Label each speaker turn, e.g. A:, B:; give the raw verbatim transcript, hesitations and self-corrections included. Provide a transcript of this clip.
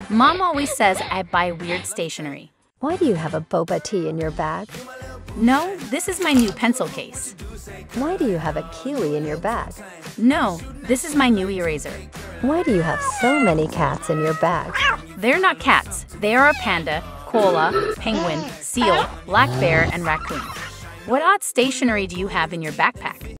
A: Mom always says I buy weird stationery.
B: Why do you have a boba tea in your bag?
A: No, this is my new pencil case.
B: Why do you have a kiwi in your bag?
A: No, this is my new eraser.
B: Why do you have so many cats in your bag?
A: They're not cats. They are a panda, koala, penguin, seal, black bear, and raccoon. What odd stationery do you have in your backpack?